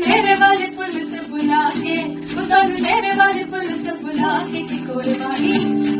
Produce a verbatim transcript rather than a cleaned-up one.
मेरे वाले पुल ते बुला के, वो सानू मेरे वाले पुल ते बुला के कि कोई बानी